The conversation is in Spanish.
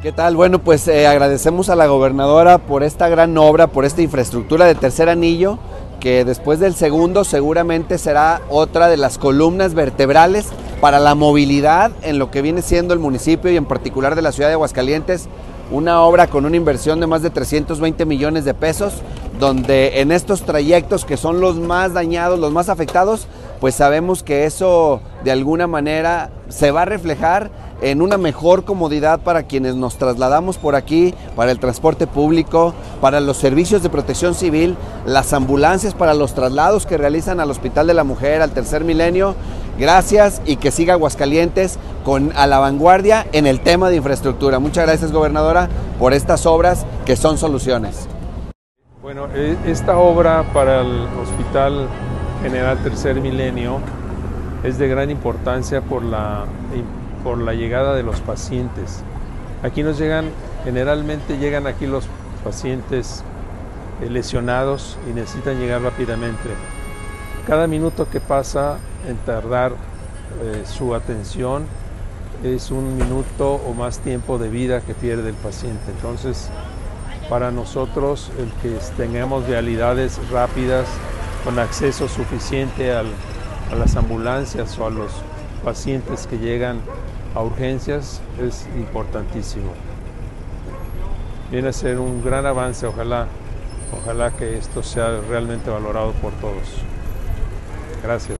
¿Qué tal? Bueno, pues agradecemos a la gobernadora por esta gran obra, por esta infraestructura de tercer anillo, que después del segundo seguramente será otra de las columnas vertebrales para la movilidad en lo que viene siendo el municipio y en particular de la ciudad de Aguascalientes. Una obra con una inversión de más de 320 millones de pesos, donde en estos trayectos que son los más dañados, los más afectados, pues sabemos que eso de alguna manera se va a reflejar en una mejor comodidad para quienes nos trasladamos por aquí, para el transporte público, para los servicios de protección civil, las ambulancias para los traslados que realizan al Hospital de la Mujer, al Tercer Milenio. Gracias y que siga Aguascalientes a la vanguardia en el tema de infraestructura. Muchas gracias, gobernadora, por estas obras que son soluciones. Bueno, esta obra para el Hospital General Tercer Milenio es de gran importancia por la llegada de los pacientes. Aquí generalmente llegan aquí los pacientes lesionados y necesitan llegar rápidamente. Cada minuto que pasa en tardar su atención es un minuto o más tiempo de vida que pierde el paciente. Entonces, para nosotros, el que tengamos vialidades rápidas con acceso suficiente a las ambulancias o a los pacientes que llegan a urgencias es importantísimo. Viene a ser un gran avance, ojalá que esto sea realmente valorado por todos. Gracias.